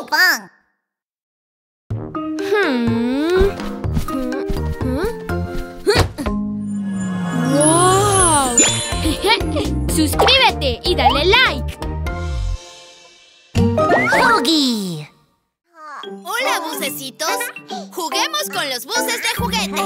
Pan. ¡Wow! Suscríbete y dale like. Huggy. Hola, bucecitos. Juguemos con los buses de juguete.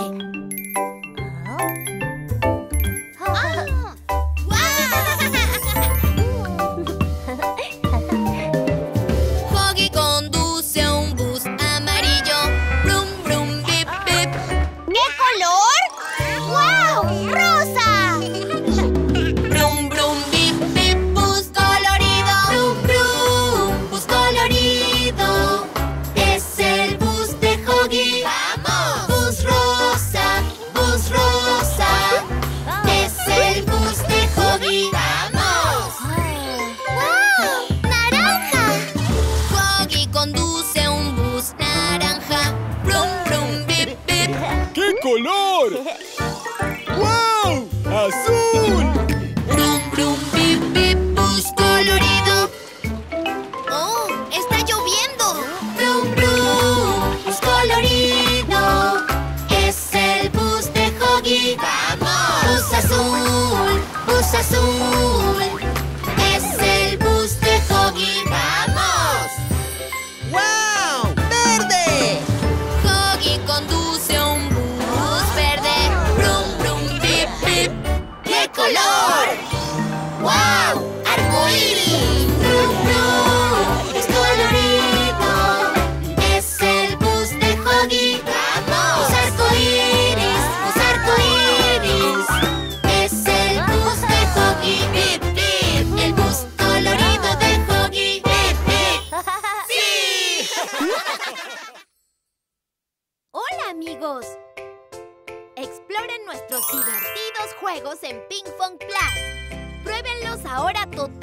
Huggy conduce un bus amarillo. Brum, brum, bip, bip. ¿Qué color? ¡Wow! ¡Rosa! Brum, brum, bip, bip. Bus colorido. Brum, brum. Bus colorido. Es el bus de Huggy. ¡Vamos! Bus rosa. Bus rosa. Es el bus de Huggy. ¡Vamos! ¡Wow! ¡Naranja! Huggy conduce un bus naranja. Brum, brum, bip, bip. ¿Qué color? ¡Wow! ¡Azul! Brum, brum, bip, bip. Bus colorido. ¡Oh! ¡Está lloviendo! Brum, brum. Bus colorido. Es el bus de Huggy. ¡Vamos! Bus azul. Bus azul. Es el bus de Huggy. ¡Vamos! ¡Wow! ¡Verde! Huggy conduce un bus verde. Brum, brum, bip, bip. ¡Qué color! ¡Wow! ¡Arcoíris! Brum, brum. Es colorido. Es el bus de Huggy. ¡Vamos! Bus arcoíris. Bus arcoíris. Es el bus de Huggy. Bip, bip. El bus colorido de Huggy. Bip, bip. ¡Sí! Hola, amigos. Exploren nuestros divertidos juegos en Ping Pong Plus. Pruébenlos ahora totalmente